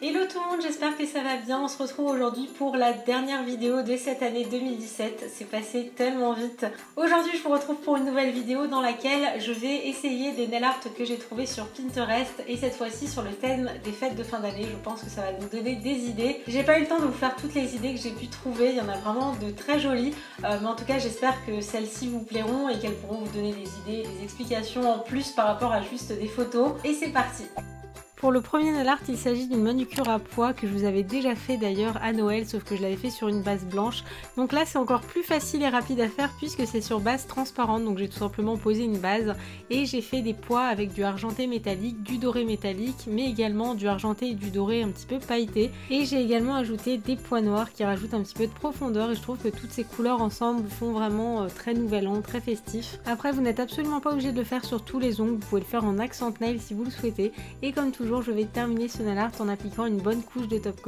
Hello tout le monde, j'espère que ça va bien. On se retrouve aujourd'hui pour la dernière vidéo de cette année 2017. C'est passé tellement vite. Aujourd'hui je vous retrouve pour une nouvelle vidéo dans laquelle je vais essayer des nail art que j'ai trouvés sur Pinterest et cette fois-ci sur le thème des fêtes de fin d'année. Je pense que ça va nous donner des idées. J'ai pas eu le temps de vous faire toutes les idées que j'ai pu trouver, il y en a vraiment de très jolies. Mais en tout cas j'espère que celles-ci vous plairont et qu'elles pourront vous donner des idées, des explications en plus par rapport à juste des photos. Et c'est parti! Pour le premier nail art, il s'agit d'une manucure à pois que je vous avais déjà fait d'ailleurs à Noël, sauf que je l'avais fait sur une base blanche. Donc là c'est encore plus facile et rapide à faire puisque c'est sur base transparente, donc j'ai tout simplement posé une base et j'ai fait des pois avec du argenté métallique, du doré métallique, mais également du argenté et du doré un petit peu pailleté. Et j'ai également ajouté des pois noirs qui rajoutent un petit peu de profondeur et je trouve que toutes ces couleurs ensemble font vraiment très nouvel an, très festif. Après vous n'êtes absolument pas obligé de le faire sur tous les ongles, vous pouvez le faire en accent nail si vous le souhaitez. Et comme toujours, je vais terminer ce nail art en appliquant une bonne couche de top coat.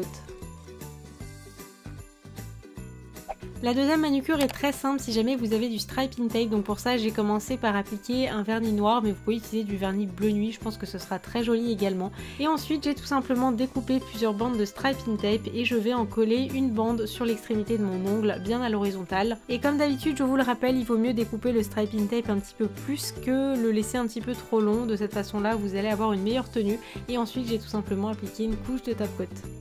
La deuxième manucure est très simple si jamais vous avez du striping tape, donc pour ça j'ai commencé par appliquer un vernis noir, mais vous pouvez utiliser du vernis bleu nuit, je pense que ce sera très joli également. Et ensuite j'ai tout simplement découpé plusieurs bandes de striping tape et je vais en coller une bande sur l'extrémité de mon ongle, bien à l'horizontale. Et comme d'habitude je vous le rappelle, il vaut mieux découper le striping tape un petit peu plus que le laisser un petit peu trop long, de cette façon là vous allez avoir une meilleure tenue. Et ensuite j'ai tout simplement appliqué une couche de top coat.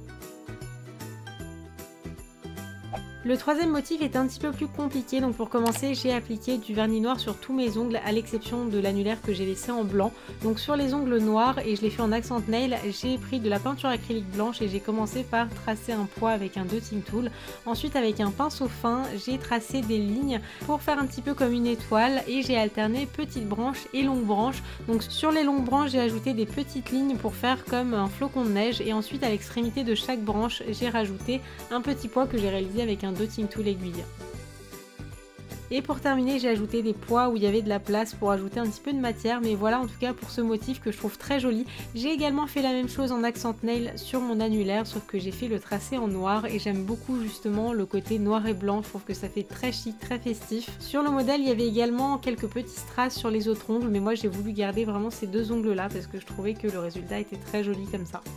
Le troisième motif est un petit peu plus compliqué, donc pour commencer j'ai appliqué du vernis noir sur tous mes ongles à l'exception de l'annulaire que j'ai laissé en blanc. Donc sur les ongles noirs, et je l'ai fait en accent nail, j'ai pris de la peinture acrylique blanche et j'ai commencé par tracer un pois avec un dotting tool. Ensuite avec un pinceau fin j'ai tracé des lignes pour faire un petit peu comme une étoile et j'ai alterné petites branches et longues branches. Donc sur les longues branches j'ai ajouté des petites lignes pour faire comme un flocon de neige et ensuite à l'extrémité de chaque branche j'ai rajouté un petit pois que j'ai réalisé avec un dotting tool aiguille. Et pour terminer j'ai ajouté des pois où il y avait de la place pour ajouter un petit peu de matière, mais voilà en tout cas pour ce motif que je trouve très joli. J'ai également fait la même chose en accent nail sur mon annulaire, sauf que j'ai fait le tracé en noir et j'aime beaucoup justement le côté noir et blanc, je trouve que ça fait très chic, très festif. Sur le modèle il y avait également quelques petits strass sur les autres ongles, mais moi j'ai voulu garder vraiment ces deux ongles là parce que je trouvais que le résultat était très joli comme ça.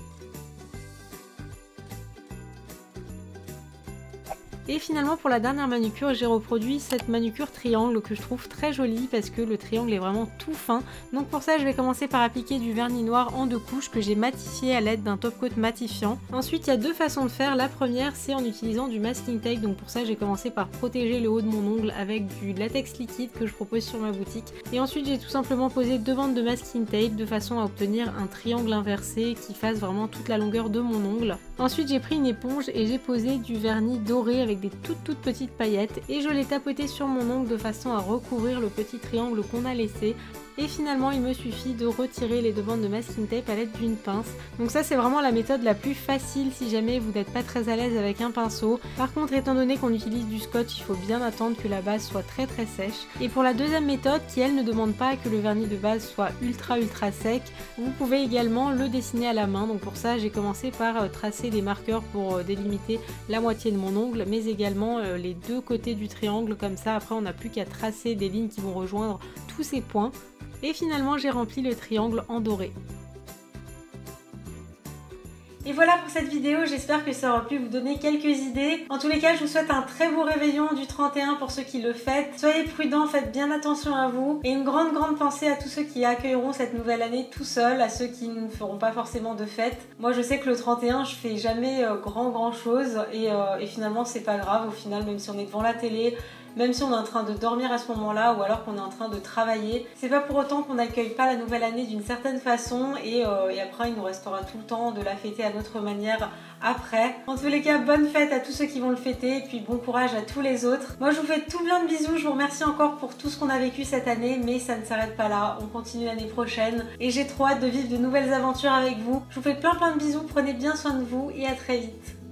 Et finalement pour la dernière manucure j'ai reproduit cette manucure triangle que je trouve très jolie parce que le triangle est vraiment tout fin. Donc pour ça je vais commencer par appliquer du vernis noir en deux couches que j'ai matifié à l'aide d'un top coat matifiant. Ensuite il y a deux façons de faire. La première c'est en utilisant du masking tape, donc pour ça j'ai commencé par protéger le haut de mon ongle avec du latex liquide que je propose sur ma boutique. Et ensuite j'ai tout simplement posé deux bandes de masking tape de façon à obtenir un triangle inversé qui fasse vraiment toute la longueur de mon ongle. Ensuite j'ai pris une éponge et j'ai posé du vernis doré avec des toutes petites paillettes et je l'ai tapoté sur mon ongle de façon à recouvrir le petit triangle qu'on a laissé. Et finalement il me suffit de retirer les deux bandes de masking tape à l'aide d'une pince. Donc ça c'est vraiment la méthode la plus facile si jamais vous n'êtes pas très à l'aise avec un pinceau. Par contre étant donné qu'on utilise du scotch, il faut bien attendre que la base soit très sèche. Et pour la deuxième méthode qui elle ne demande pas que le vernis de base soit ultra sec, vous pouvez également le dessiner à la main. Donc pour ça j'ai commencé par tracer des marqueurs pour délimiter la moitié de mon ongle, mais également les deux côtés du triangle, comme ça après on n'a plus qu'à tracer des lignes qui vont rejoindre tous ces points. Et finalement j'ai rempli le triangle en doré. Et voilà pour cette vidéo, j'espère que ça aura pu vous donner quelques idées. En tous les cas, je vous souhaite un très beau réveillon du 31 pour ceux qui le fêtent. Soyez prudents, faites bien attention à vous. Et une grande pensée à tous ceux qui accueilleront cette nouvelle année tout seuls, à ceux qui ne feront pas forcément de fête. Moi je sais que le 31, je fais jamais grand chose et finalement c'est pas grave au final, même si on est devant la télé, même si on est en train de dormir à ce moment-là ou alors qu'on est en train de travailler. C'est pas pour autant qu'on n'accueille pas la nouvelle année d'une certaine façon et après il nous restera tout le temps de la fêter à notre manière après. En tous les cas, bonne fête à tous ceux qui vont le fêter et puis bon courage à tous les autres. Moi je vous fais tout plein de bisous, je vous remercie encore pour tout ce qu'on a vécu cette année, mais ça ne s'arrête pas là, on continue l'année prochaine et j'ai trop hâte de vivre de nouvelles aventures avec vous. Je vous fais plein de bisous, prenez bien soin de vous et à très vite.